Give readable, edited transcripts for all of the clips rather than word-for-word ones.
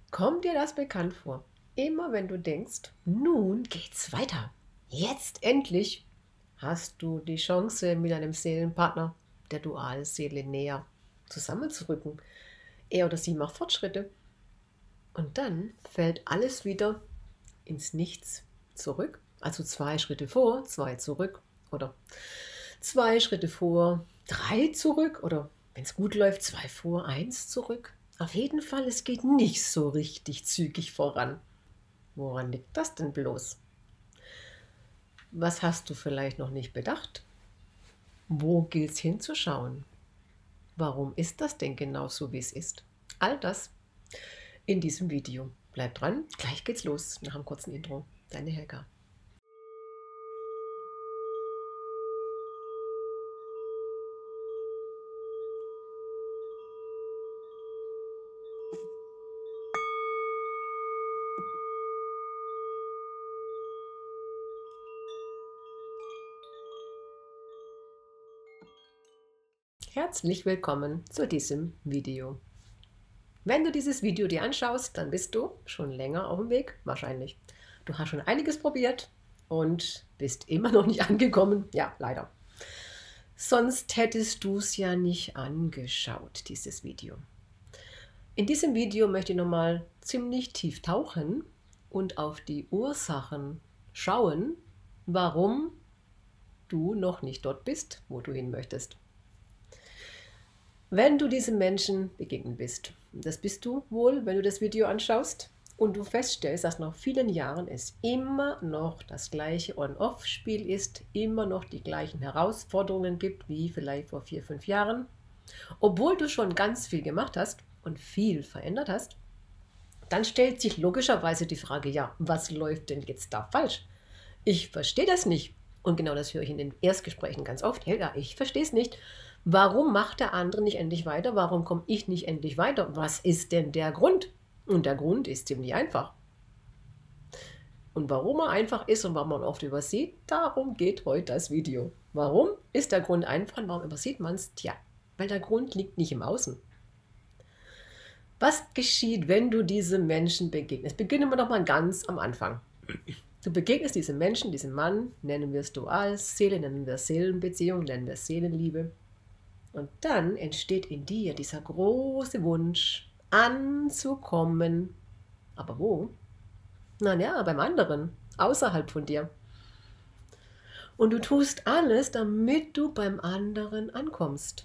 Kommt dir das bekannt vor? Immer wenn du denkst, nun geht's weiter. Jetzt endlich hast du die Chance, mit deinem Seelenpartner, der Dualseele, näher zusammenzurücken. Er oder sie macht Fortschritte. Und dann fällt alles wieder ins Nichts zurück. Also 2 Schritte vor, 2 zurück. Oder 2 Schritte vor, 3 zurück. Oder wenn es gut läuft, 2 vor, 1 zurück. Auf jeden Fall, es geht nicht so richtig zügig voran. Woran liegt das denn bloß? Was hast du vielleicht noch nicht bedacht? Wo gilt es hinzuschauen? Warum ist das denn genau so, wie es ist? All das in diesem Video. Bleib dran, gleich geht's los nach einem kurzen Intro. Deine Helga. Herzlich willkommen zu diesem Video. Wenn du dieses Video dir anschaust, dann bist du schon länger auf dem Weg, wahrscheinlich. Du hast schon einiges probiert und bist immer noch nicht angekommen. Ja, leider. Sonst hättest du es ja nicht angeschaut, dieses Video. In diesem Video möchte ich nochmal ziemlich tief tauchen und auf die Ursachen schauen, warum du noch nicht dort bist, wo du hin möchtest. Wenn du diesem Menschen begegnet bist, und das bist du wohl, wenn du das Video anschaust, und du feststellst, dass nach vielen Jahren es immer noch das gleiche On-Off-Spiel ist, immer noch die gleichen Herausforderungen gibt, wie vielleicht vor 4, 5 Jahren, obwohl du schon ganz viel gemacht hast und viel verändert hast, dann stellt sich logischerweise die Frage, ja, was läuft denn jetzt da falsch? Ich verstehe das nicht. Und genau das höre ich in den Erstgesprächen ganz oft. Helga, ich verstehe es nicht. Warum macht der andere nicht endlich weiter? Warum komme ich nicht endlich weiter? Was ist denn der Grund? Und der Grund ist ziemlich einfach. Und warum er einfach ist und warum man oft übersieht, darum geht heute das Video. Warum ist der Grund einfach und warum übersieht man es? Tja, weil der Grund liegt nicht im Außen. Was geschieht, wenn du diesem Menschen begegnest? Beginnen wir doch mal ganz am Anfang. Du begegnest diesem Menschen, diesem Mann, nennen wir es Dualseele, nennen wir es Seelenbeziehung, nennen wir es Seelenliebe. Und dann entsteht in dir dieser große Wunsch, anzukommen. Aber wo? Na ja, beim anderen, außerhalb von dir. Und du tust alles, damit du beim anderen ankommst.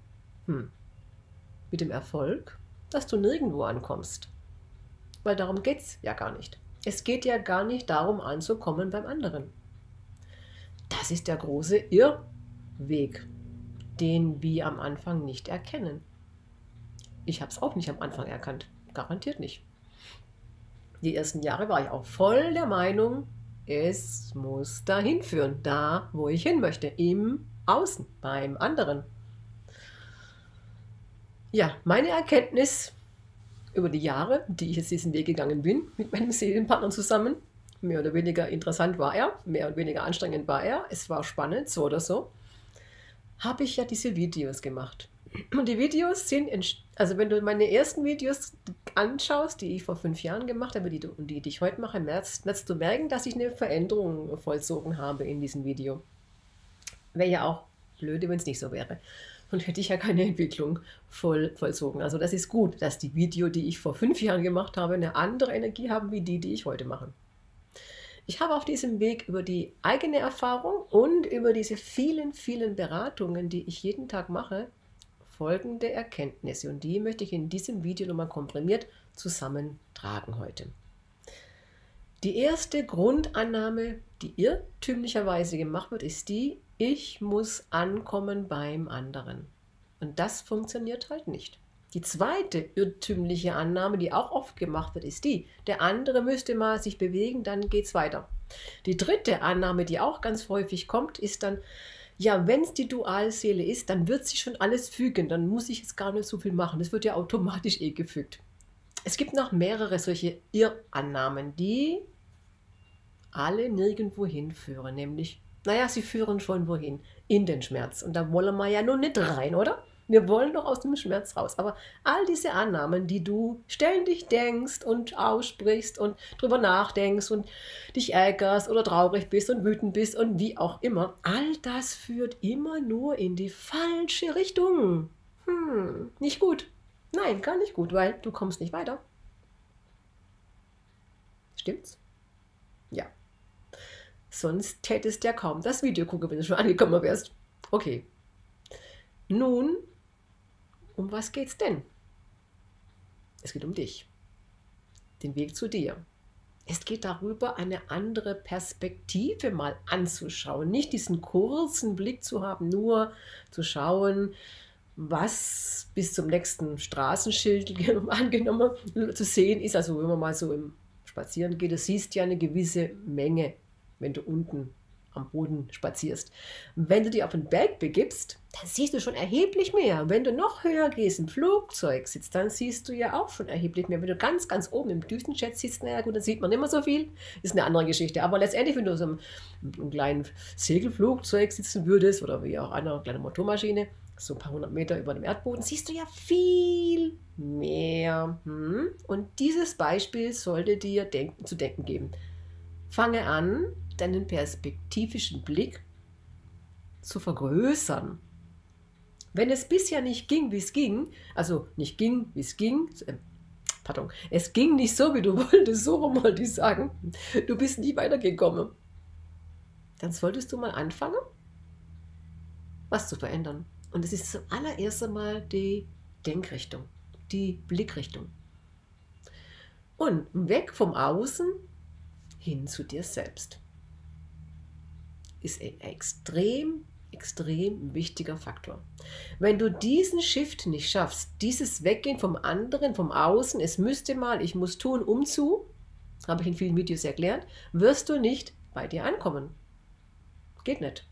Mit dem Erfolg, dass du nirgendwo ankommst. Weil darum geht es ja gar nicht. Es geht ja gar nicht darum, anzukommen beim anderen. Das ist der große Irrweg, den wir am Anfang nicht erkennen. Ich habe es auch nicht am Anfang erkannt. Garantiert nicht. Die ersten Jahre war ich auch voll der Meinung, es muss dahin führen, da, wo ich hin möchte, im Außen, beim anderen. Ja, meine Erkenntnis über die Jahre, die ich jetzt diesen Weg gegangen bin, mit meinem Seelenpartner zusammen, mehr oder weniger interessant war er, mehr oder weniger anstrengend war er, es war spannend, so oder so, habe ich ja diese Videos gemacht. Und die Videos sind, also wenn du meine ersten Videos anschaust, die ich vor 5 Jahren gemacht habe und die ich heute mache, wirst du merken, dass ich eine Veränderung vollzogen habe in diesem Video. Wäre ja auch blöd, wenn es nicht so wäre. Und hätte ich ja keine Entwicklung vollzogen. Also das ist gut, dass die Videos, die ich vor 5 Jahren gemacht habe, eine andere Energie haben, wie die ich heute mache. Ich habe auf diesem Weg über die eigene Erfahrung und über diese vielen, vielen Beratungen, die ich jeden Tag mache, folgende Erkenntnisse. Und die möchte ich in diesem Video nochmal komprimiert zusammentragen heute. Die erste Grundannahme, die irrtümlicherweise gemacht wird, ist die, ich muss ankommen beim anderen. Und das funktioniert halt nicht. Die zweite irrtümliche Annahme, die auch oft gemacht wird, ist die, der andere müsste mal sich bewegen, dann geht's weiter. Die dritte Annahme, die auch ganz häufig kommt, ist dann, ja, wenn es die Dualseele ist, dann wird sich schon alles fügen, dann muss ich jetzt gar nicht so viel machen, das wird ja automatisch gefügt. Es gibt noch mehrere solche Irrannahmen, die alle nirgendwo hinführen, nämlich, naja, sie führen schon wohin, in den Schmerz. Und da wollen wir ja nun nicht rein, oder? Wir wollen doch aus dem Schmerz raus. Aber all diese Annahmen, die du ständig denkst und aussprichst und drüber nachdenkst und dich ärgerst oder traurig bist und wütend bist und wie auch immer, all das führt immer nur in die falsche Richtung. Nicht gut. Nein, gar nicht gut, weil du kommst nicht weiter. Stimmt's? Ja. Sonst hättest du ja kaum das Video gucken, wenn du schon angekommen wärst. Okay. Nun, um was geht's denn? Es geht um dich. Den Weg zu dir. Es geht darüber, eine andere Perspektive mal anzuschauen. Nicht diesen kurzen Blick zu haben, nur zu schauen, was bis zum nächsten Straßenschild angenommen zu sehen ist. Also wenn man mal so im Spazieren geht, du siehst ja eine gewisse Menge, wenn du unten am Boden spazierst. Wenn du dich auf den Berg begibst, dann siehst du schon erheblich mehr. Wenn du noch höher gehst, im Flugzeug sitzt, dann siehst du ja auch schon erheblich mehr. Wenn du ganz, ganz oben im Düsenjet sitzt, naja gut, dann sieht man nicht mehr so viel. Ist eine andere Geschichte. Aber letztendlich, wenn du so einem kleinen Segelflugzeug sitzen würdest oder wie auch einer kleinen Motormaschine, so ein paar 100 Meter über dem Erdboden, siehst du ja viel mehr. Und dieses Beispiel sollte dir zu denken geben. Fange an, deinen perspektivischen Blick zu vergrößern. Wenn es bisher nicht ging, wie es ging, also nicht ging, wie es ging, es ging nicht so, wie du wolltest, so rum wollte ich sagen, du bist nie weitergekommen, dann solltest du mal anfangen, was zu verändern. Und es ist zuallererst einmal die Denkrichtung, die Blickrichtung. Und weg vom Außen hin zu dir selbst. Ist ein extrem wichtiger Faktor. Wenn du diesen Shift nicht schaffst, dieses Weggehen vom anderen, vom Außen, es müsste mal, ich muss tun, habe ich in vielen Videos erklärt, wirst du nicht bei dir ankommen. Geht nicht.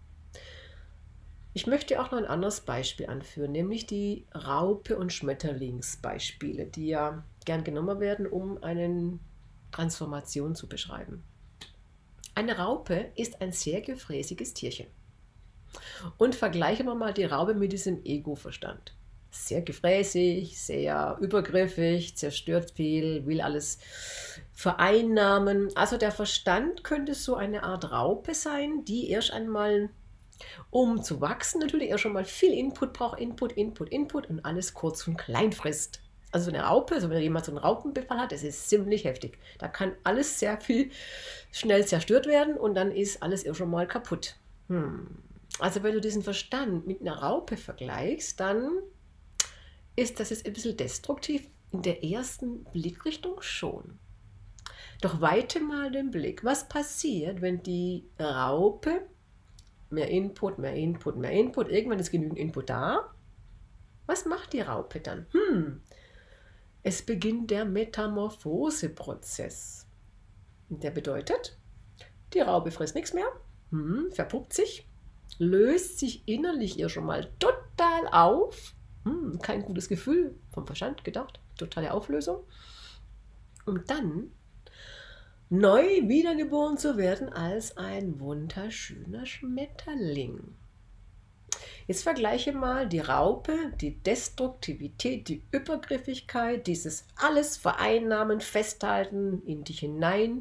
Ich möchte auch noch ein anderes Beispiel anführen, nämlich die Raupe- und Schmetterlingsbeispiele, die ja gern genommen werden, um eine Transformation zu beschreiben. Eine Raupe ist ein sehr gefräßiges Tierchen. Und vergleichen wir mal die Raupe mit diesem Ego-Verstand. Sehr gefräßig, sehr übergriffig, zerstört viel, will alles vereinnahmen. Also der Verstand könnte so eine Art Raupe sein, die erst einmal, um zu wachsen, natürlich erst schon mal viel Input braucht, Input und alles kurz und klein frisst. Also eine Raupe, also wenn jemand so einen Raupenbefall hat, das ist ziemlich heftig. Da kann alles sehr viel schnell zerstört werden und dann ist alles erst schon mal kaputt. Also wenn du diesen Verstand mit einer Raupe vergleichst, dann ist das jetzt ein bisschen destruktiv. In der ersten Blickrichtung schon. Doch weite mal den Blick. Was passiert, wenn die Raupe mehr Input, irgendwann ist genügend Input da? Was macht die Raupe dann? Es beginnt der Metamorphoseprozess. Der bedeutet, die Raupe frisst nichts mehr, verpuppt sich, löst sich innerlich ihr schon mal total auf. Kein gutes Gefühl, vom Verstand gedacht, totale Auflösung. Um dann neu wiedergeboren zu werden als ein wunderschöner Schmetterling. Jetzt vergleiche mal die Raupe, die Destruktivität, die Übergriffigkeit, dieses alles vereinnahmen, festhalten, in dich hinein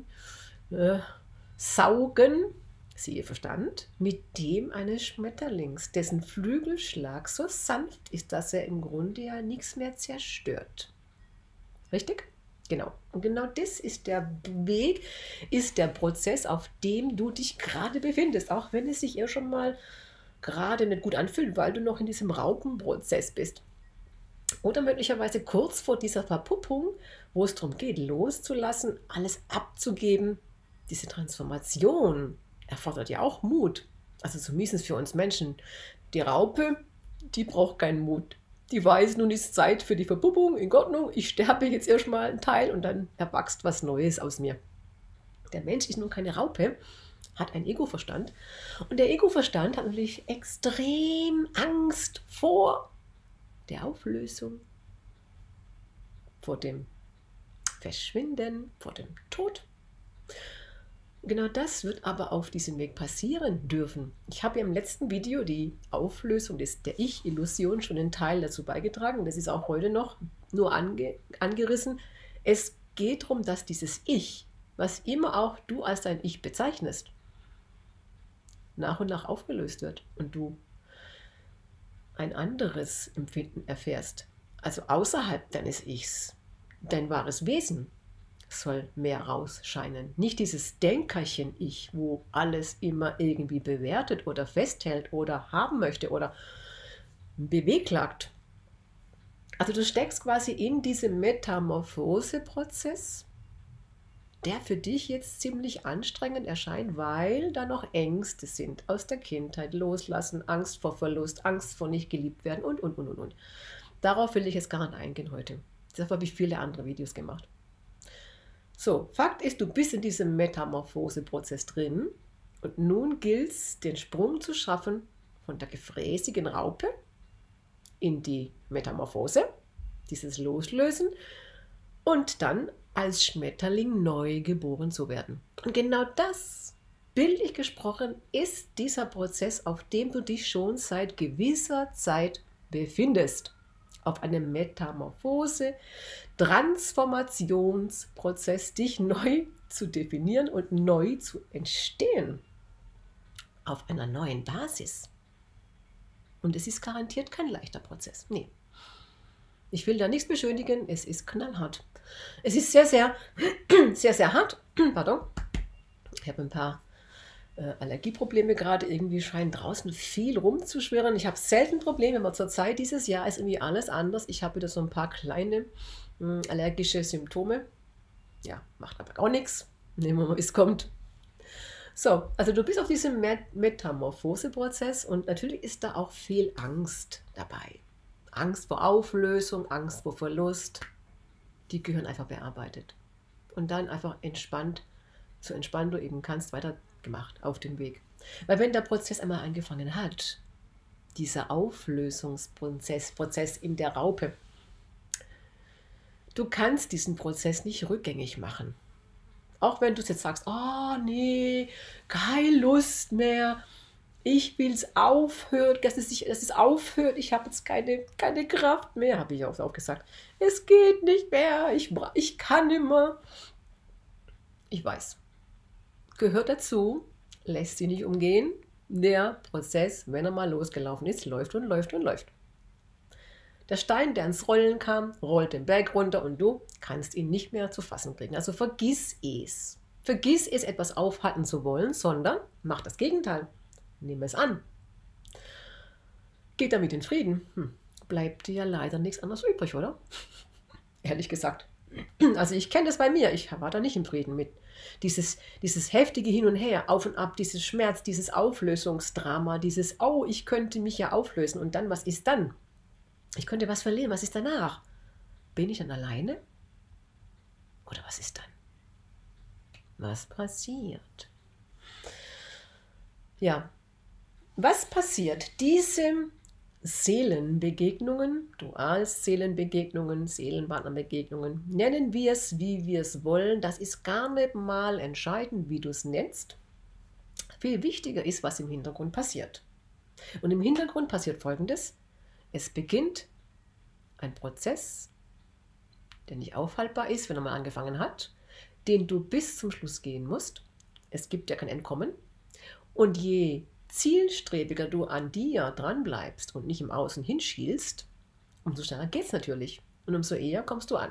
saugen, siehe Verstand, mit dem eines Schmetterlings, dessen Flügelschlag so sanft ist, dass er im Grunde ja nichts mehr zerstört. Richtig? Genau. Und genau das ist der Weg, ist der Prozess, auf dem du dich gerade befindest, auch wenn es sich eher schon mal gerade nicht gut anfühlt, weil du noch in diesem Raupenprozess bist. Oder möglicherweise kurz vor dieser Verpuppung, wo es darum geht, loszulassen, alles abzugeben. Diese Transformation erfordert ja auch Mut. Also zumindest für uns Menschen. Die Raupe, die braucht keinen Mut. Die weiß, nun ist Zeit für die Verpuppung, in Ordnung, ich sterbe jetzt erstmal einen Teil und dann erwächst was Neues aus mir. Der Mensch ist nun keine Raupe, hat einen Ego-Verstand. Und der Ego-Verstand hat natürlich extrem Angst vor der Auflösung, vor dem Verschwinden, vor dem Tod. Genau das wird aber auf diesem Weg passieren dürfen. Ich habe ja im letzten Video die Auflösung der Ich-Illusion schon einen Teil dazu beigetragen. Das ist auch heute noch nur angerissen. Es geht darum, dass dieses Ich, was immer auch du als dein Ich bezeichnest, nach und nach aufgelöst wird und du ein anderes Empfinden erfährst. Also außerhalb deines Ichs, dein wahres Wesen soll mehr rausscheinen. Nicht dieses Denkerchen-Ich, wo alles immer irgendwie bewertet oder festhält oder haben möchte oder bewehklagt. Also du steckst quasi in diesem Metamorphose-Prozess, der für dich jetzt ziemlich anstrengend erscheint, weil da noch Ängste sind aus der Kindheit, Loslassen, Angst vor Verlust, Angst vor nicht geliebt werden und. Darauf will ich jetzt gar nicht eingehen heute. Deshalb habe ich viele andere Videos gemacht. So, Fakt ist, du bist in diesem Metamorphose-Prozess drin und nun gilt es, den Sprung zu schaffen von der gefräßigen Raupe in die Metamorphose, dieses Loslösen und dann als Schmetterling neu geboren zu werden. Und genau das, bildlich gesprochen, ist dieser Prozess, auf dem du dich schon seit gewisser Zeit befindest. Auf einem Metamorphose, Transformationsprozess, dich neu zu definieren und neu zu entstehen. Auf einer neuen Basis. Und es ist garantiert kein leichter Prozess. Nee. Ich will da nichts beschönigen, es ist knallhart. Es ist sehr, sehr hart. Pardon. Ich habe ein paar Allergieprobleme gerade. Irgendwie scheint draußen viel rumzuschwirren. Ich habe selten Probleme, aber zur Zeit dieses Jahr ist irgendwie alles anders. Ich habe wieder so ein paar kleine allergische Symptome. Ja, macht aber auch nichts. Nehmen wir mal, wie es kommt. So, also du bist auf diesem Metamorphose-Prozess und natürlich ist da auch viel Angst dabei. Angst vor Auflösung, Angst vor Verlust. Die gehören einfach bearbeitet. Und dann einfach entspannt, so entspannt du eben kannst, weitergemacht auf dem Weg. Weil wenn der Prozess einmal angefangen hat, dieser Auflösungsprozess in der Raupe, du kannst diesen Prozess nicht rückgängig machen. Auch wenn du jetzt sagst, oh nee, keine Lust mehr, ich will es aufhören, dass es aufhört, ich habe jetzt keine Kraft mehr, habe ich auch gesagt. Es geht nicht mehr, ich kann nicht mehr. Ich weiß, gehört dazu, lässt sich nicht umgehen. Der Prozess, wenn er mal losgelaufen ist, läuft und läuft und läuft. Der Stein, der ins Rollen kam, rollt den Berg runter und du kannst ihn nicht mehr zu fassen kriegen. Also vergiss es. Vergiss es, etwas aufhalten zu wollen, sondern mach das Gegenteil. Nimm es an. Geht damit in Frieden. Bleibt dir ja leider nichts anderes übrig, oder? Ehrlich gesagt. Also ich kenne das bei mir. Ich war da nicht im Frieden mit. Dieses heftige Hin und Her, auf und ab, dieses Schmerz, dieses Auflösungsdrama, dieses, oh, ich könnte mich ja auflösen. Und dann, was ist dann? Ich könnte was verlieren. Was ist danach? Bin ich dann alleine? Oder was ist dann? Was passiert? Ja, was passiert? Diese Seelenbegegnungen, Dualseelenbegegnungen, Seelenpartnerbegegnungen, nennen wir es, wie wir es wollen. Das ist gar nicht mal entscheidend, wie du es nennst. Viel wichtiger ist, was im Hintergrund passiert. Und im Hintergrund passiert Folgendes. Es beginnt ein Prozess, der nicht aufhaltbar ist, wenn er mal angefangen hat, den du bis zum Schluss gehen musst. Es gibt ja kein Entkommen. Und je zielstrebiger du an dir dran bleibst und nicht im Außen hinschielst, umso schneller geht es natürlich. Und umso eher kommst du an.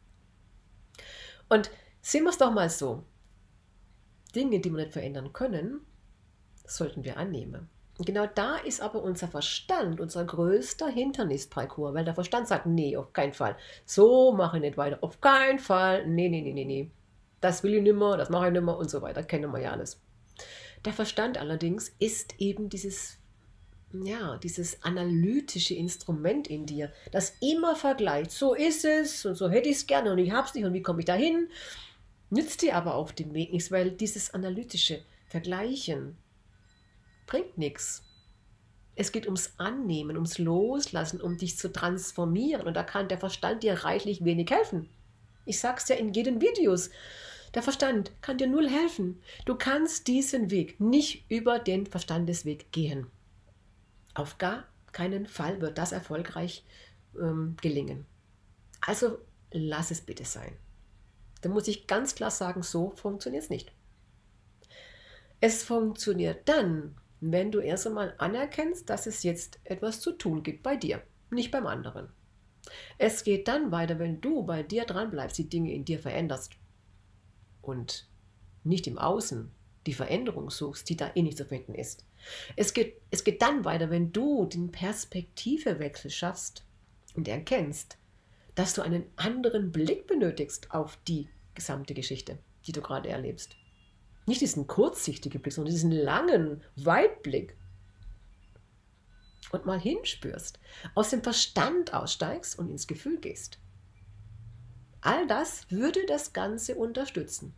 Und sehen wir es doch mal so. Dinge, die wir nicht verändern können, sollten wir annehmen. Und genau da ist aber unser Verstand, unser größter Hindernisparcours, weil der Verstand sagt, nee, auf keinen Fall. So mache ich nicht weiter, auf keinen Fall, nee. Das will ich nicht mehr, das mache ich nicht mehr und so weiter, kennen wir ja alles. Der Verstand allerdings ist eben dieses analytische Instrument in dir, das immer vergleicht, so ist es und so hätte ich es gerne und ich habe es nicht und wie komme ich da hin, nützt dir aber auf dem Weg nichts, weil dieses analytische Vergleichen bringt nichts. Es geht ums Annehmen, ums Loslassen, um dich zu transformieren und da kann der Verstand dir reichlich wenig helfen. Ich sage es ja in jedem Videos. Der Verstand kann dir null helfen. Du kannst diesen Weg nicht über den Verstandesweg gehen. Auf gar keinen Fall wird das erfolgreich gelingen. Also lass es bitte sein. Da muss ich ganz klar sagen, so funktioniert es nicht. Es funktioniert dann, wenn du erst einmal anerkennst, dass es jetzt etwas zu tun gibt bei dir, nicht beim anderen. Es geht dann weiter, wenn du bei dir dran bleibst, die Dinge in dir veränderst und nicht im Außen die Veränderung suchst, die da eh nicht zu finden ist. Es geht dann weiter, wenn du den Perspektivewechsel schaffst und erkennst, dass du einen anderen Blick benötigst auf die gesamte Geschichte, die du gerade erlebst. Nicht diesen kurzsichtigen Blick, sondern diesen langen Weitblick. Und mal hinspürst, aus dem Verstand aussteigst und ins Gefühl gehst. All das würde das Ganze unterstützen.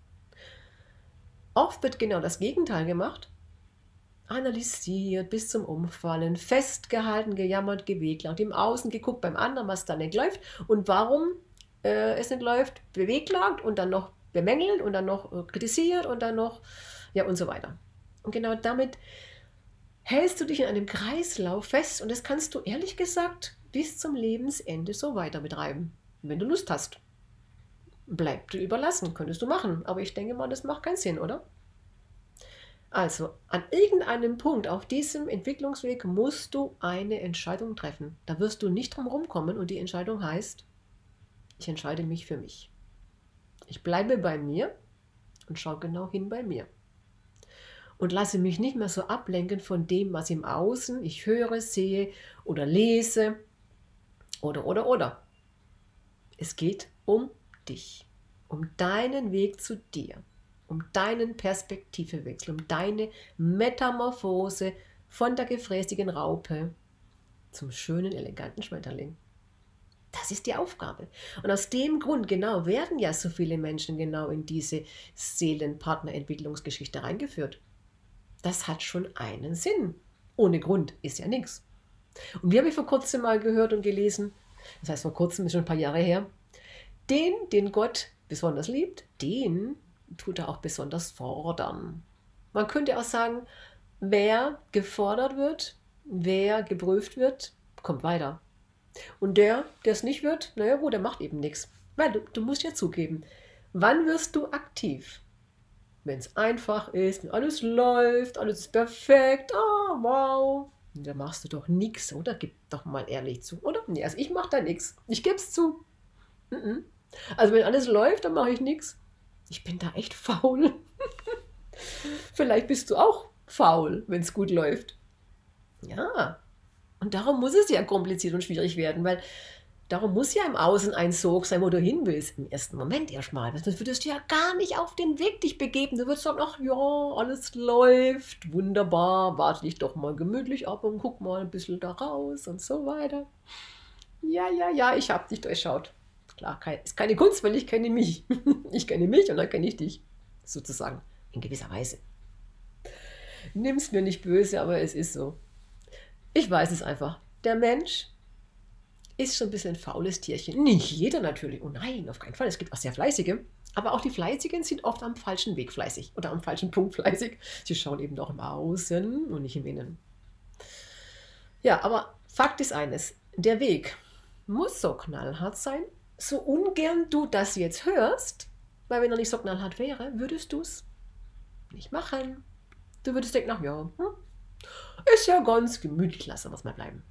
Oft wird genau das Gegenteil gemacht. Analysiert bis zum Umfallen, festgehalten, gejammert, gewehklagt, im Außen geguckt beim anderen, was da nicht läuft und warum es nicht läuft, bewehklagt und dann noch bemängelt und dann noch kritisiert und dann noch, ja und so weiter. Und genau damit hältst du dich in einem Kreislauf fest und das kannst du ehrlich gesagt bis zum Lebensende so weiter betreiben, wenn du Lust hast. Bleibt dir überlassen, könntest du machen, aber ich denke mal, das macht keinen Sinn, oder? Also, an irgendeinem Punkt auf diesem Entwicklungsweg musst du eine Entscheidung treffen. Da wirst du nicht drum rumkommen und die Entscheidung heißt, ich entscheide mich für mich. Ich bleibe bei mir und schaue genau hin bei mir. Und lasse mich nicht mehr so ablenken von dem, was im Außen ich höre, sehe oder lese oder. Es geht um dich, um deinen Weg zu dir. Um deinen Perspektivewechsel, um deine Metamorphose von der gefräßigen Raupe zum schönen, eleganten Schmetterling. Das ist die Aufgabe. Und aus dem Grund genau werden ja so viele Menschen genau in diese Seelenpartnerentwicklungsgeschichte reingeführt. Das hat schon einen Sinn. Ohne Grund ist ja nichts. Und wie habe ich vor kurzem mal gehört und gelesen, das heißt vor kurzem, ist schon ein paar Jahre her, den Gott besonders liebt, den tut er auch besonders fordern. Man könnte auch sagen, wer gefordert wird, wer geprüft wird, kommt weiter. Und der es nicht wird, naja gut, der macht eben nichts. Weil du musst ja zugeben, wann wirst du aktiv? Wenn es einfach ist, wenn alles läuft, alles ist perfekt, wow. Und da machst du doch nichts, oder? Gib doch mal ehrlich zu, oder? Nee, also ich mache da nichts. Ich gebe es zu. Also wenn alles läuft, dann mache ich nichts. Ich bin da echt faul. Vielleicht bist du auch faul, wenn es gut läuft. Ja, und darum muss es ja kompliziert und schwierig werden, weil darum muss ja im Außen ein Sog sein, wo du hin willst. Im ersten Moment erstmal. Sonst würdest du ja gar nicht auf den Weg dich begeben. Du würdest sagen, ach ja, alles läuft, wunderbar, warte dich doch mal gemütlich ab und guck mal ein bisschen da raus und so weiter. Ja, ich hab dich durchschaut. Klar, ist keine Kunst, weil ich kenne mich. Ich kenne mich und dann kenne ich dich. Sozusagen, in gewisser Weise. Nimm's mir nicht böse, aber es ist so. Ich weiß es einfach. Der Mensch ist schon ein bisschen ein faules Tierchen. Nicht jeder natürlich. Oh nein, auf keinen Fall. Es gibt auch sehr Fleißige. Aber auch die Fleißigen sind oft am falschen Weg fleißig. Oder am falschen Punkt fleißig. Sie schauen eben doch im Außen und nicht im Innen. Ja, aber Fakt ist eines. Der Weg muss so knallhart sein, so ungern du das jetzt hörst, weil wenn er nicht so knallhart wäre, würdest du es nicht machen. Du würdest denken, ach ja, ist ja ganz gemütlich, lassen wir es mal bleiben.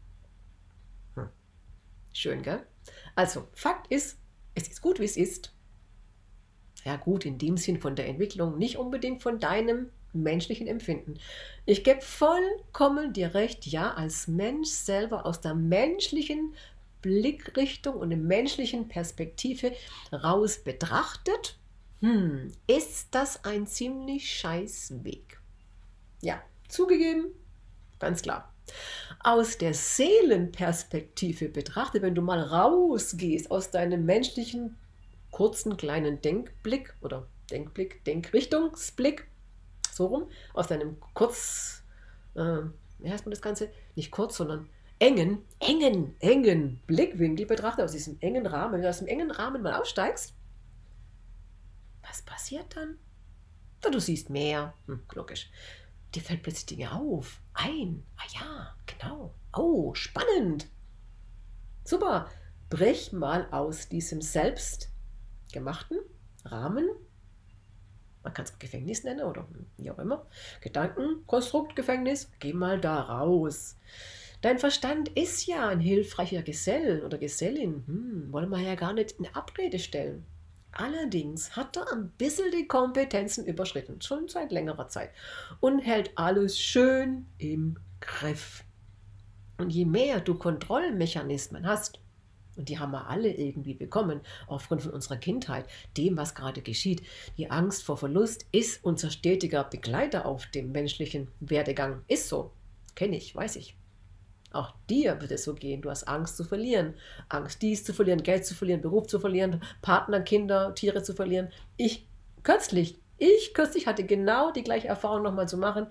Schön, gell? Also, Fakt ist, es ist gut, wie es ist. Ja gut, in dem Sinn von der Entwicklung, nicht unbedingt von deinem menschlichen Empfinden. Ich gebe vollkommen dir recht, ja, als Mensch selber aus der menschlichen Blickrichtung und der menschlichen Perspektive raus betrachtet, ist das ein ziemlich scheiß Weg. Ja, zugegeben, ganz klar. Aus der Seelenperspektive betrachtet, wenn du mal rausgehst aus deinem menschlichen, kurzen, kleinen Denkblick oder Denkrichtungsblick, so rum, aus deinem wie heißt man das Ganze? Nicht kurz, sondern engen Blickwinkel betrachtet, aus diesem engen Rahmen, wenn du aus dem engen Rahmen mal aussteigst, Was passiert dann? Na, du siehst mehr. Logisch. Dir fällt plötzlich Dinge auf. Ah ja, genau. Oh, spannend. Super. Brech mal aus diesem selbstgemachten Rahmen, man kann es Gefängnis nennen oder wie auch immer, Gedankenkonstrukt, Gefängnis, geh mal da raus. Dein Verstand ist ja ein hilfreicher Gesell oder Gesellin, wollen wir ja gar nicht in Abrede stellen. Allerdings hat er ein bisschen die Kompetenzen überschritten, schon seit längerer Zeit, und hält alles schön im Griff. Und je mehr du Kontrollmechanismen hast, und die haben wir alle irgendwie bekommen, aufgrund von unserer Kindheit, dem, was gerade geschieht. Die Angst vor Verlust ist unser stetiger Begleiter auf dem menschlichen Werdegang. Ist so. Kenne ich, weiß ich. Auch dir wird es so gehen. Du hast Angst zu verlieren. Angst, dies zu verlieren, Geld zu verlieren, Beruf zu verlieren, Partner, Kinder, Tiere zu verlieren. Ich kürzlich hatte genau die gleiche Erfahrung nochmal zu machen.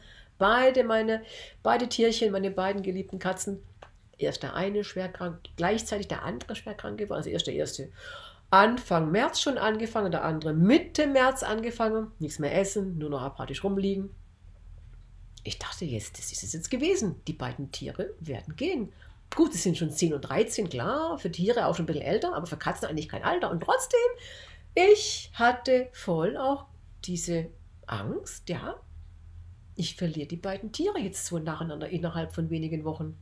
Beide Tierchen, meine beiden geliebten Katzen, erst der eine schwer krank, gleichzeitig der andere schwer krank geworden. Also erst der erste Anfang März schon angefangen, der andere Mitte März angefangen. Nichts mehr essen, nur noch apathisch rumliegen. Ich dachte jetzt, das ist es jetzt gewesen. Die beiden Tiere werden gehen. Gut, es sind schon 10 und 13, klar, für Tiere auch schon ein bisschen älter, aber für Katzen eigentlich kein Alter. Und trotzdem, ich hatte voll auch diese Angst, ja, ich verliere die beiden Tiere jetzt so nacheinander innerhalb von wenigen Wochen.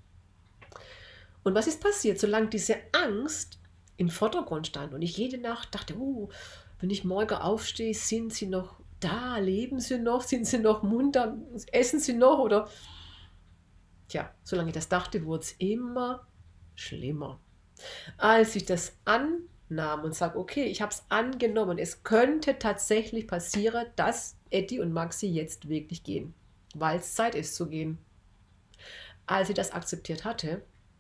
Und was ist passiert? Solange diese Angst im Vordergrund stand und ich jede Nacht dachte, wenn ich morgen aufstehe, sind sie noch da, leben sie noch, sind sie noch munter, essen sie noch oder... Tja, solange ich das dachte, wurde es immer schlimmer. Als ich das annahm und sage, okay, ich habe es angenommen, es könnte tatsächlich passieren, dass Eddie und Maxi jetzt wirklich gehen, weil es Zeit ist zu gehen. Als ich das akzeptiert hatte,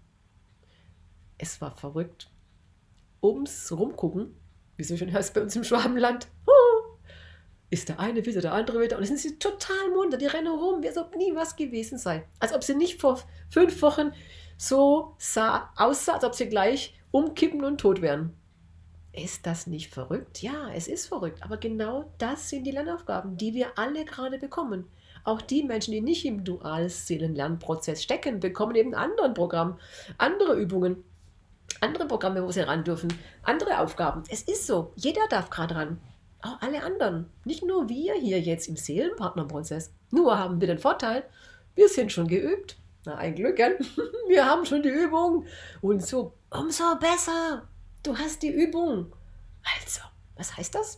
es war verrückt. Ums Rumgucken, wie so schön heißt bei uns im Schwabenland, ist der eine wieder, der andere wieder. Und dann sind sie total munter, die rennen rum, wie als ob nie was gewesen sei. Als ob sie nicht vor 5 Wochen so aussah, als ob sie gleich umkippen und tot wären. Ist das nicht verrückt? Ja, es ist verrückt. Aber genau das sind die Lernaufgaben, die wir alle gerade bekommen. Auch die Menschen, die nicht im Dualseelenlernprozess stecken, bekommen eben einen anderen Programm, andere Übungen, andere Programme, wo sie ran dürfen, andere Aufgaben. Es ist so, jeder darf gerade ran. Auch alle anderen. Nicht nur wir hier jetzt im Seelenpartnerprozess. Nur haben wir den Vorteil, wir sind schon geübt. Na, ein Glück, gell? Wir haben schon die Übung. Und so, umso besser. Du hast die Übung. Also, was heißt das?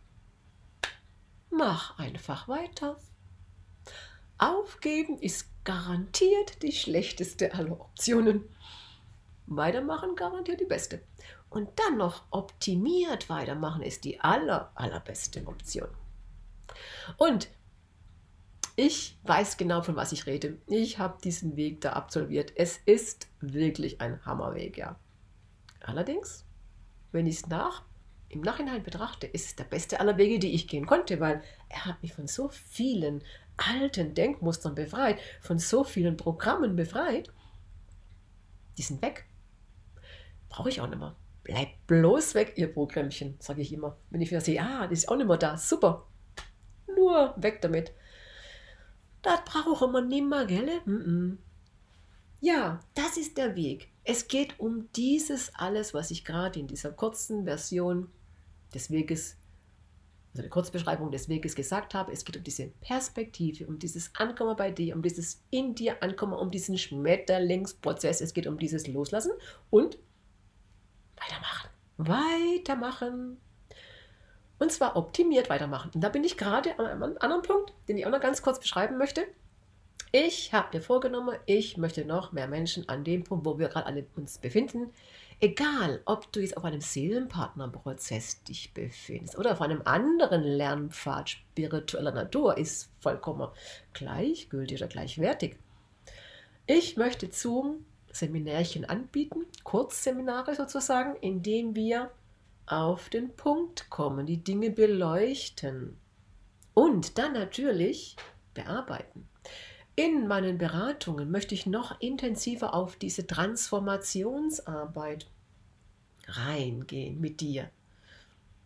Mach einfach weiter. Aufgeben ist garantiert die schlechteste aller Optionen. Weitermachen garantiert die beste. Und dann noch optimiert weitermachen ist die allerbeste Option. Und ich weiß genau, von was ich rede. Ich habe diesen Weg da absolviert. Es ist wirklich ein Hammerweg, ja. Allerdings, wenn ich es im Nachhinein betrachte, ist es der beste aller Wege, die ich gehen konnte, weil er hat mich von so vielen alten Denkmustern befreit, von so vielen Programmen befreit. Die sind weg. Brauche ich auch nicht mehr. Bleibt bloß weg, ihr Programmchen, sage ich immer. Wenn ich wieder sehe, das ist auch nicht mehr da, super. Nur weg damit. Das brauchen wir nicht mehr, gell? Ja, das ist der Weg. Es geht um dieses alles, was ich gerade in dieser kurzen Version des Weges, also der Kurzbeschreibung des Weges gesagt habe. Es geht um diese Perspektive, um dieses Ankommen bei dir, um dieses in dir Ankommen, um diesen Schmetterlingsprozess. Es geht um dieses Loslassen und weitermachen. Weitermachen. Und zwar optimiert weitermachen. Und da bin ich gerade an einem anderen Punkt, den ich auch noch ganz kurz beschreiben möchte. Ich habe mir vorgenommen, ich möchte noch mehr Menschen an dem Punkt, wo wir gerade alle uns befinden, egal ob du jetzt auf einem Seelenpartnerprozess dich befindest oder auf einem anderen Lernpfad spiritueller Natur, ist vollkommen gleichgültig oder gleichwertig. Ich möchte Zoom-Seminärchen anbieten, Kurzseminare sozusagen, in denen wir auf den Punkt kommen, die Dinge beleuchten und dann natürlich bearbeiten. In meinen Beratungen möchte ich noch intensiver auf diese Transformationsarbeit reingehen mit dir.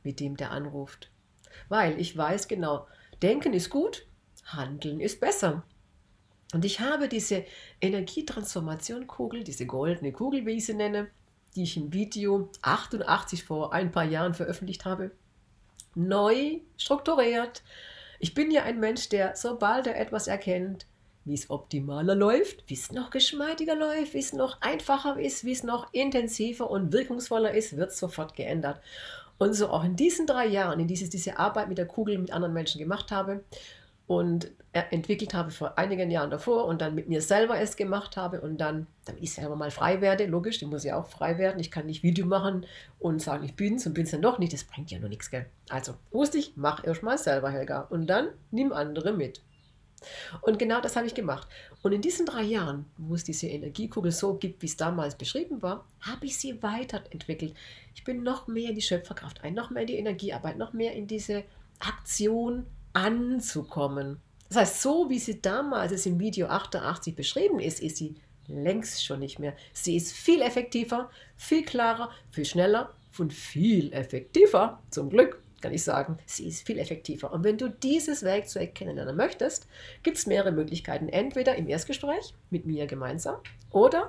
mit dem der anruft. Weil ich weiß genau, denken ist gut, handeln ist besser. Und ich habe diese Energietransformation-Kugel, diese goldene Kugel, wie ich sie nenne, die ich im Video 88 vor ein paar Jahren veröffentlicht habe, neu strukturiert. Ich bin ja ein Mensch, der, sobald er etwas erkennt, wie es optimaler läuft, wie es noch geschmeidiger läuft, wie es noch einfacher ist, wie es noch intensiver und wirkungsvoller ist, wird sofort geändert. Und so auch in diesen 3 Jahren, in diese Arbeit mit der Kugel mit anderen Menschen gemacht habe und entwickelt habe vor einigen Jahren davor und dann mit mir selber es gemacht habe und dann, damit ich selber mal frei werde, logisch, ich muss ja auch frei werden, ich kann nicht Video machen und sagen, ich bin's und bin's dann doch nicht, das bringt ja nur nichts, gell? Also wusste ich, mach erst mal selber, Helga, und dann nimm andere mit. Und genau das habe ich gemacht. Und in diesen 3 Jahren, wo es diese Energiekugel so gibt, wie es damals beschrieben war, habe ich sie weiterentwickelt. Ich bin noch mehr in die Schöpferkraft ein, noch mehr in die Energiearbeit, noch mehr in diese Aktion anzukommen. Das heißt, so wie sie damals es im Video 88 beschrieben ist, ist sie längst schon nicht mehr. Sie ist viel effektiver, viel klarer, viel schneller und viel effektiver, zum Glück. Kann ich sagen, sie ist viel effektiver. Und wenn du dieses Werkzeug kennenlernen möchtest, gibt es mehrere Möglichkeiten. Entweder im Erstgespräch mit mir gemeinsam oder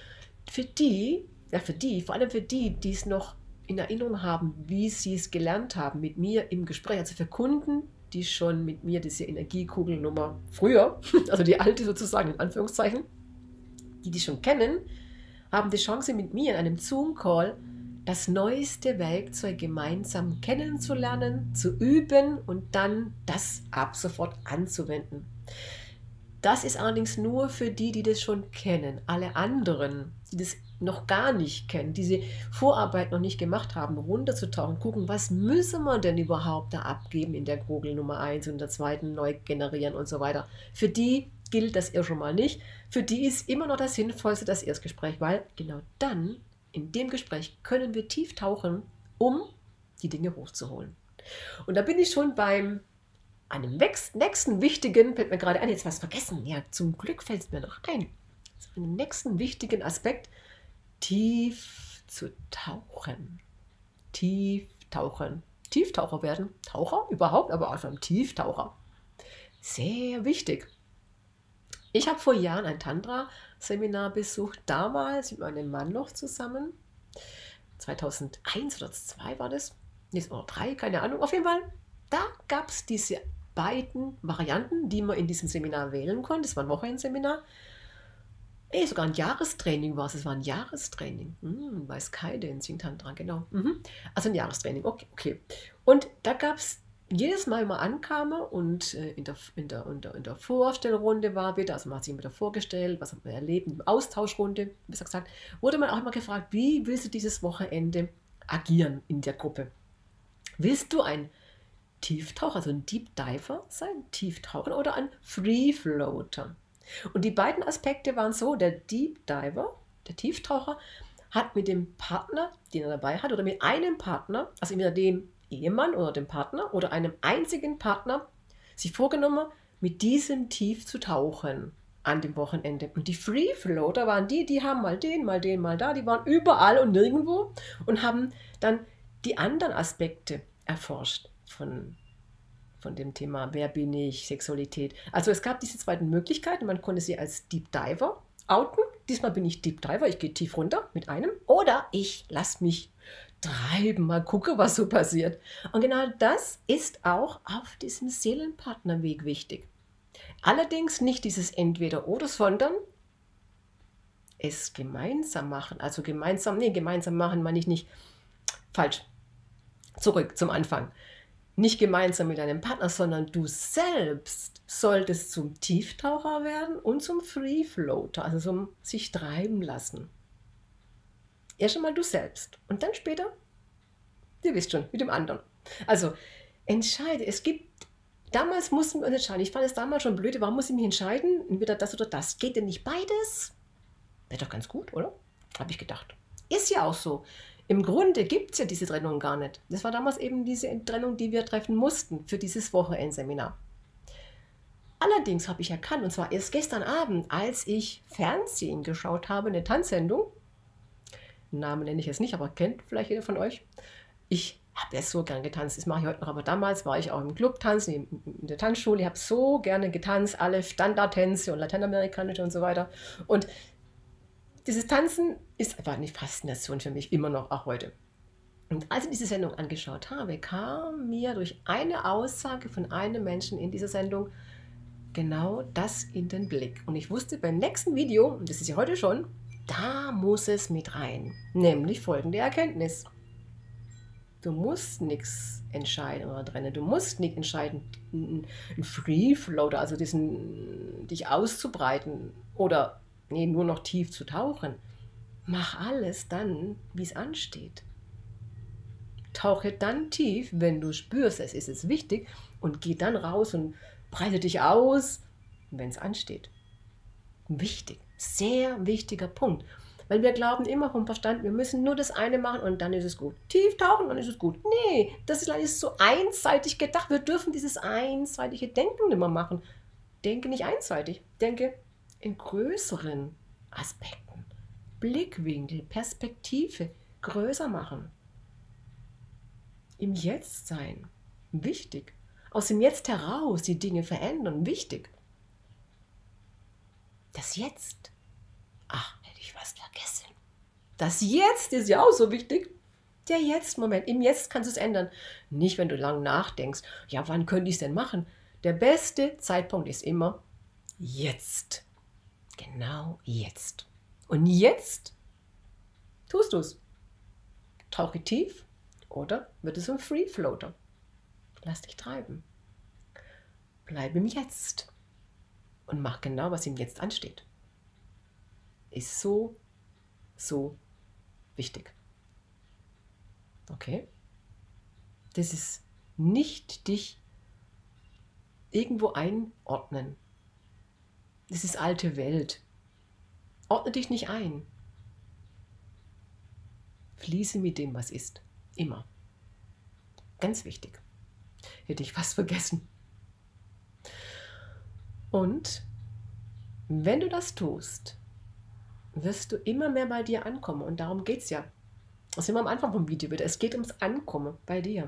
vor allem für die, die es noch in Erinnerung haben, wie sie es gelernt haben mit mir im Gespräch. Also für Kunden, die schon mit mir diese Energiekugelnummer früher, also die alte sozusagen in Anführungszeichen, die schon kennen, haben die Chance mit mir in einem Zoom-Call das neueste Werkzeug gemeinsam kennenzulernen, zu üben und dann das ab sofort anzuwenden. Das ist allerdings nur für die, die das schon kennen. Alle anderen, die das noch gar nicht kennen, diese Vorarbeit noch nicht gemacht haben, runterzutauchen, gucken, was müssen wir denn überhaupt da abgeben in der Kugel Nummer 1 und der zweiten neu generieren und so weiter. Für die gilt das schon mal nicht. Für die ist immer noch das Sinnvollste das Erstgespräch, weil genau dann in dem Gespräch können wir tief tauchen, um die Dinge hochzuholen. Und da bin ich schon beim einem nächsten wichtigen, fällt mir gerade ein, jetzt was vergessen, ja, zum Glück fällt es mir noch ein, einem nächsten wichtigen Aspekt, tief zu tauchen. Tief tauchen. Tieftaucher werden. Taucher überhaupt, aber auch ein Tieftaucher. Sehr wichtig. Ich habe vor Jahren ein Tantra-Seminar besucht, damals mit meinem Mann noch zusammen. 2001 oder 2002 war das. Oder 3, keine Ahnung. Auf jeden Fall, da gab es diese beiden Varianten, die man in diesem Seminar wählen konnte. Es war ein Wochenendseminar. Sogar ein Jahrestraining war es. Es war ein Jahrestraining. Weiß Kai, den singt Tantra, genau. Also ein Jahrestraining, okay. Und da gab es jedes Mal, wenn man ankam und in der Vorstellrunde war wieder, also man hat sich wieder vorgestellt, was hat man erlebt, in der Austauschrunde, besser gesagt, wurde man auch immer gefragt, wie willst du dieses Wochenende agieren in der Gruppe? Willst du ein Tieftaucher, also ein Deep Diver sein, Tieftaucher oder ein Free Floater? Und die beiden Aspekte waren so, der Deep Diver, der Tieftaucher, hat mit dem Partner, den er dabei hat, oder mit einem Partner, also entweder dem Ehemann oder dem Partner oder einem einzigen Partner, sich vorgenommen, mit diesem tief zu tauchen an dem Wochenende. Und die Free Floater waren die haben mal den, mal den, mal da, die waren überall und nirgendwo und haben dann die anderen Aspekte erforscht von dem Thema, wer bin ich, Sexualität. Also es gab diese zweiten Möglichkeiten, man konnte sie als Deep Diver outen. Diesmal bin ich Deep Diver, ich gehe tief runter mit einem. Oder ich lasse mich treiben, mal gucke, was so passiert. Und genau das ist auch auf diesem Seelenpartnerweg wichtig. Allerdings nicht dieses Entweder-Oder, sondern es gemeinsam machen. Also gemeinsam machen meine ich nicht. Falsch. Zurück zum Anfang. Nicht gemeinsam mit deinem Partner, sondern du selbst solltest zum Tieftaucher werden und zum Free Floater, also zum sich treiben lassen. Erst einmal du selbst und dann später, ihr wisst schon, mit dem anderen. Also entscheide, damals mussten wir uns entscheiden, ich fand es damals schon blöd, warum muss ich mich entscheiden, entweder das oder das, geht denn nicht beides? Wäre doch ganz gut, oder? Habe ich gedacht. Ist ja auch so. Im Grunde gibt es ja diese Trennung gar nicht. Das war damals eben diese Trennung, die wir treffen mussten für dieses Wochenendseminar. Allerdings habe ich erkannt, und zwar erst gestern Abend, als ich Fernsehen geschaut habe, eine Tanzsendung, Namen nenne ich jetzt nicht, aber kennt vielleicht jeder von euch. Ich habe ja so gern getanzt. Das mache ich heute noch, aber damals war ich auch im Club tanzen, in der Tanzschule. Ich habe so gerne getanzt, alle Standardtänze und lateinamerikanische und so weiter. Und dieses Tanzen ist einfach eine Faszination für mich, immer noch, auch heute. Und als ich diese Sendung angeschaut habe, kam mir durch eine Aussage von einem Menschen in dieser Sendung genau das in den Blick. Und ich wusste beim nächsten Video, und das ist ja heute schon, da muss es mit rein. Nämlich folgende Erkenntnis. Du musst nichts entscheiden oder trennen. Du musst nicht entscheiden, einen Free Floater, also dich auszubreiten oder nur noch tief zu tauchen. Mach alles dann, wie es ansteht. Tauche dann tief, wenn du spürst, es ist jetzt wichtig, und geh dann raus und breite dich aus, wenn es ansteht. Wichtig, sehr wichtiger Punkt. Weil wir glauben immer vom Verstand, wir müssen nur das eine machen und dann ist es gut. Tief tauchen, dann ist es gut. Nee, das ist so einseitig gedacht. Wir dürfen dieses einseitige Denken nicht mehr machen. Denke nicht einseitig. Denke in größeren Aspekten. Blickwinkel, Perspektive größer machen. Im Jetzt sein. Wichtig. Aus dem Jetzt heraus die Dinge verändern. Wichtig. Das Jetzt. Ach, hätte ich was vergessen. Das Jetzt ist ja auch so wichtig. Der Jetzt-Moment. Im Jetzt kannst du es ändern. Nicht, wenn du lang nachdenkst. Ja, wann könnte ich es denn machen? Der beste Zeitpunkt ist immer jetzt. Genau jetzt. Und jetzt tust du es. Tauche tief oder wird es ein Free Floater. Lass dich treiben. Bleib im Jetzt. Und mach genau, was ihm jetzt ansteht. Ist so, so wichtig. Okay? Das ist nicht dich irgendwo einordnen. Das ist alte Welt. Ordne dich nicht ein. Fließe mit dem, was ist. Immer. Ganz wichtig. Hätte ich fast vergessen. Und wenn du das tust, wirst du immer mehr bei dir ankommen. Und darum geht es ja. Das sind wir am Anfang vom Video wieder. Es geht ums Ankommen bei dir.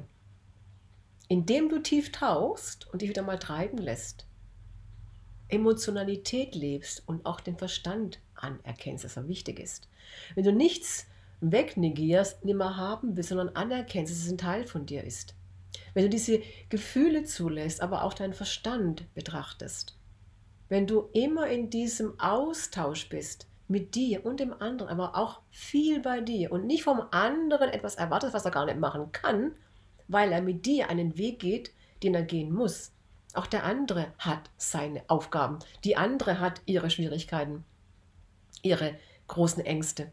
Indem du tief tauchst und dich wieder mal treiben lässt, Emotionalität lebst und auch den Verstand anerkennst, dass er wichtig ist. Wenn du nichts wegnegierst, nicht mehr haben willst, sondern anerkennst, dass es ein Teil von dir ist. Wenn du diese Gefühle zulässt, aber auch deinen Verstand betrachtest. Wenn du immer in diesem Austausch bist mit dir und dem anderen, aber auch viel bei dir und nicht vom anderen etwas erwartest, was er gar nicht machen kann, weil er mit dir einen Weg geht, den er gehen muss. Auch der andere hat seine Aufgaben. Die andere hat ihre Schwierigkeiten, ihre großen Ängste.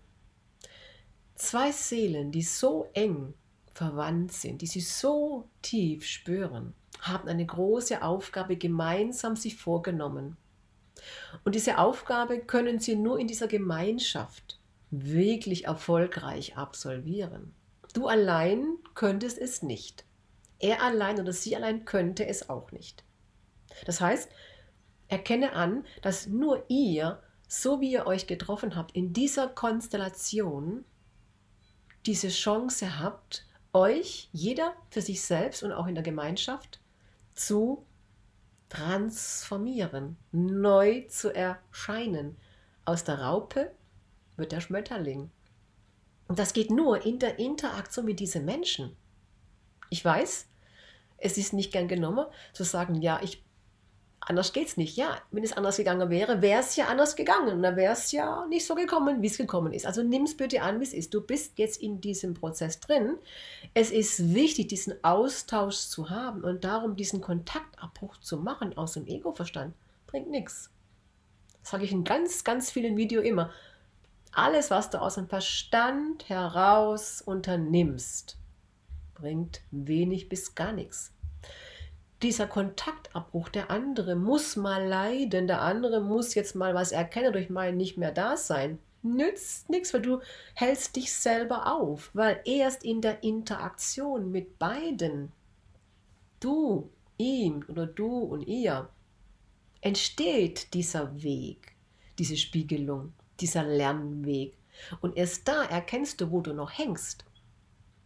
Zwei Seelen, die so eng verwandt sind, die sie so tief spüren, haben eine große Aufgabe gemeinsam sich vorgenommen. Und diese Aufgabe können sie nur in dieser Gemeinschaft wirklich erfolgreich absolvieren. Du allein könntest es nicht. Er allein oder sie allein könnte es auch nicht. Das heißt, erkenne an, dass nur ihr, so wie ihr euch getroffen habt, in dieser Konstellation diese Chance habt, euch, jeder für sich selbst und auch in der Gemeinschaft, zu transformieren, neu zu erscheinen. Aus der Raupe wird der Schmetterling. Und das geht nur in der Interaktion mit diesen Menschen. Ich weiß, es ist nicht gern genommen, zu sagen, ja, anders geht's nicht. Ja, wenn es anders gegangen wäre, wäre es ja anders gegangen. Dann wäre es ja nicht so gekommen, wie es gekommen ist. Also nimm es bitte an, wie es ist. Du bist jetzt in diesem Prozess drin. Es ist wichtig, diesen Austausch zu haben und darum diesen Kontaktabbruch zu machen aus dem Ego-Verstand. Bringt nichts. Das sage ich in ganz, ganz vielen Videos immer. Alles, was du aus dem Verstand heraus unternimmst, bringt wenig bis gar nichts. Dieser Kontaktabbruch, der andere muss mal leiden, der andere muss jetzt mal was erkennen durch mein nicht mehr Dasein. Nützt nichts, weil du hältst dich selber auf, weil erst in der Interaktion mit beiden, du, ihm oder du und ihr, entsteht dieser Weg, diese Spiegelung, dieser Lernweg. Und erst da erkennst du, wo du noch hängst.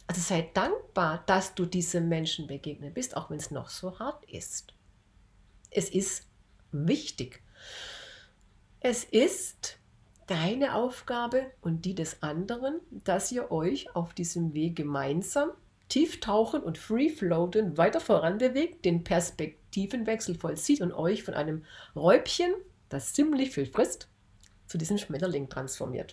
Also sei dankbar, dass du diesem Menschen begegnet bist, auch wenn es noch so hart ist. Es ist wichtig. Es ist deine Aufgabe und die des anderen, dass ihr euch auf diesem Weg gemeinsam tief tauchen und free floaten weiter voran bewegt, den Perspektivenwechsel vollzieht und euch von einem Räubchen, das ziemlich viel frisst, zu diesem Schmetterling transformiert.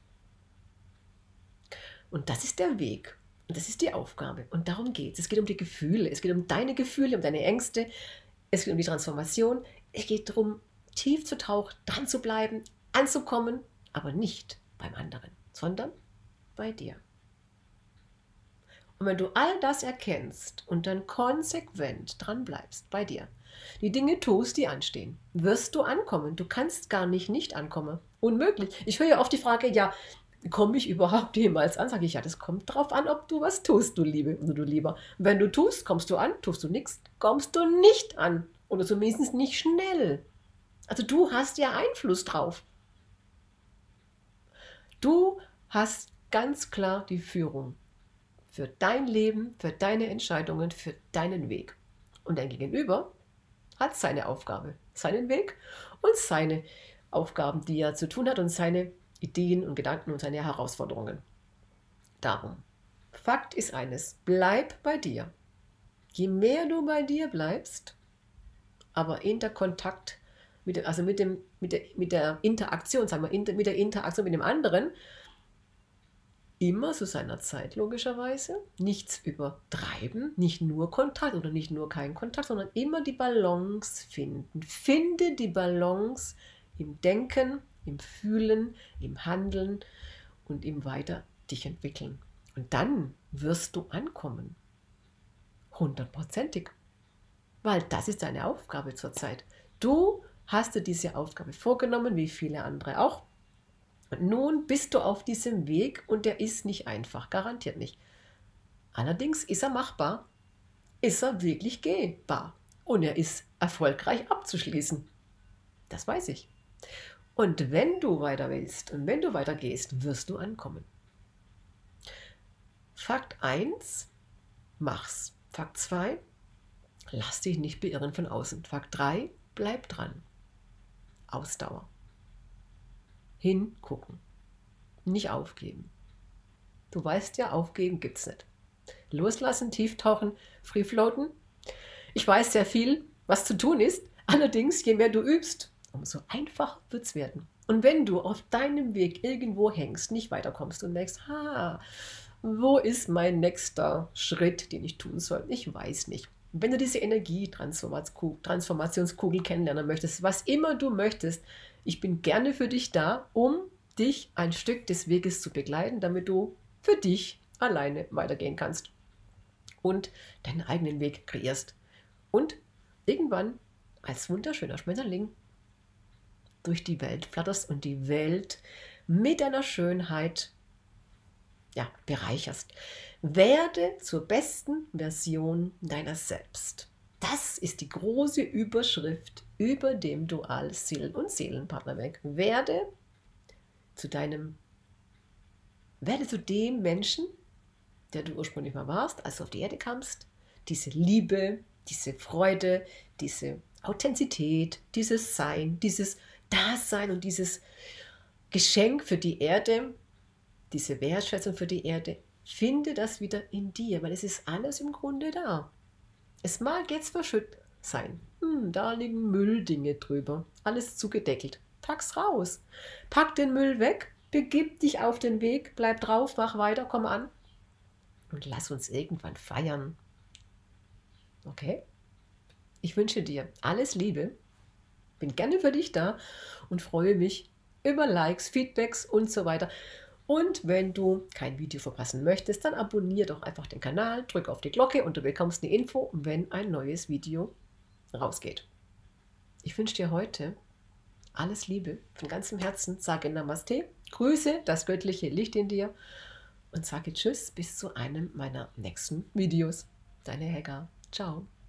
Und das ist der Weg. Und das ist die Aufgabe. Und darum geht es. Es geht um die Gefühle. Es geht um deine Gefühle, um deine Ängste. Es geht um die Transformation. Es geht darum, tief zu tauchen, dran zu bleiben, anzukommen, aber nicht beim anderen, sondern bei dir. Und wenn du all das erkennst und dann konsequent dran bleibst bei dir, die Dinge tust, die anstehen, wirst du ankommen. Du kannst gar nicht ankommen. Unmöglich. Ich höre ja oft die Frage, ja, komme ich überhaupt jemals an? Sage ich, ja, das kommt drauf an, ob du was tust, du Liebe oder du Lieber. Wenn du tust, kommst du an. Tust du nichts, kommst du nicht an. Oder zumindest nicht schnell. Also du hast ja Einfluss drauf. Du hast ganz klar die Führung für dein Leben, für deine Entscheidungen, für deinen Weg. Und dein Gegenüber hat seine Aufgabe, seinen Weg und seine Aufgaben, die er zu tun hat und seine Ideen und Gedanken und seine Herausforderungen. Darum, Fakt ist eines, bleib bei dir. Je mehr du bei dir bleibst, aber in der Kontakt, mit der Interaktion, sagen wir, mit der Interaktion mit dem anderen, immer zu seiner Zeit logischerweise, nichts übertreiben, nicht nur Kontakt oder nicht nur kein Kontakt, sondern immer die Balance finden. Finde die Balance im Denken, im Fühlen, im Handeln und im Weiter dich entwickeln. Und dann wirst du ankommen. 100%ig. Weil das ist deine Aufgabe zurzeit. Du hast dir diese Aufgabe vorgenommen, wie viele andere auch. Und nun bist du auf diesem Weg und der ist nicht einfach, garantiert nicht. Allerdings ist er machbar, ist er wirklich gehbar und er ist erfolgreich abzuschließen. Das weiß ich. Und wenn du weiter willst und wenn du weiter gehst, wirst du ankommen. Fakt 1, mach's. Fakt 2, lass dich nicht beirren von außen. Fakt 3, bleib dran. Ausdauer. Hingucken. Nicht aufgeben. Du weißt ja, aufgeben gibt's nicht. Loslassen, tief tauchen, free floaten. Ich weiß sehr viel, was zu tun ist. Allerdings, je mehr du übst, umso einfacher wird's werden. Und wenn du auf deinem Weg irgendwo hängst, nicht weiterkommst und denkst, wo ist mein nächster Schritt, den ich tun soll? Ich weiß nicht. Wenn du diese Energie-Transformationskugel kennenlernen möchtest, was immer du möchtest, ich bin gerne für dich da, um dich ein Stück des Weges zu begleiten, damit du für dich alleine weitergehen kannst und deinen eigenen Weg kreierst. Und irgendwann als wunderschöner Schmetterling durch die Welt flatterst und die Welt mit deiner Schönheit bereicherst. Werde zur besten Version deiner selbst. Das ist die große Überschrift über dem Dual-Seelen- und Seelenpartnerweg. Werde zu dem Menschen, der du ursprünglich mal warst, als du auf die Erde kamst. Diese Liebe, diese Freude, diese Authentizität, dieses Sein, dieses Dasein und dieses Geschenk für die Erde, diese Wertschätzung für die Erde, finde das wieder in dir, weil es ist alles im Grunde da. Es mag jetzt verschüttet sein. Da liegen Mülldinge drüber. Alles zugedeckelt. Pack's raus. Pack den Müll weg, begib dich auf den Weg, bleib drauf, mach weiter, komm an. Und lass uns irgendwann feiern. Okay? Ich wünsche dir alles Liebe. Bin gerne für dich da und freue mich über Likes, Feedbacks und so weiter. Und wenn du kein Video verpassen möchtest, dann abonniere doch einfach den Kanal, drück auf die Glocke und du bekommst eine Info, wenn ein neues Video rausgeht. Ich wünsche dir heute alles Liebe von ganzem Herzen, sage Namaste, grüße das göttliche Licht in dir und sage Tschüss bis zu einem meiner nächsten Videos. Deine Helga. Ciao.